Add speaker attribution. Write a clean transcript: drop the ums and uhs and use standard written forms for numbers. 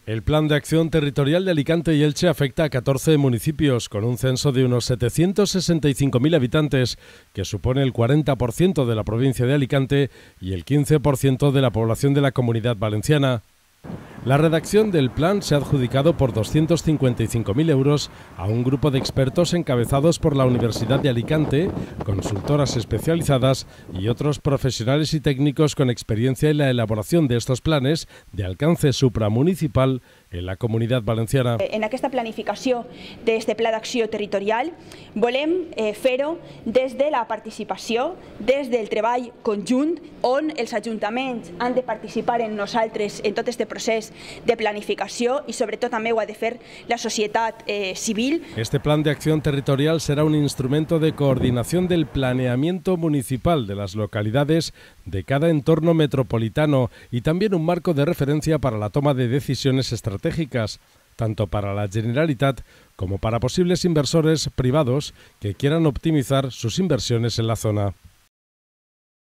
Speaker 1: El Plan de Acción Territorial de Alicante y Elche afecta a 14 municipios, con un censo de unos 765.000 habitantes, que supone el 40% de la provincia de Alicante y el 15% de la población de la Comunidad Valenciana. La redacción del plan se ha adjudicado por 255.000 euros a un grupo de expertos encabezados por la Universidad de Alicante, consultoras especializadas y otros profesionales y técnicos con experiencia en la elaboración de estos planes de alcance supramunicipal en la Comunitat Valenciana.
Speaker 2: En aquesta planificació d'este Pla d'Acció Territorial volem fer-ho des de la participació, des del treball conjunt, on els ajuntaments han de participar en nosaltres en tot este procés de planificació y sobre todo también ho ha de fer la societat civil.
Speaker 1: Este plan de acción territorial será un instrumento de coordinación del planeamiento municipal de las localidades de cada entorno metropolitano y también un marco de referencia para la toma de decisiones estratégicas, tanto para la Generalitat como para posibles inversores privados que quieran optimizar sus inversiones en la zona.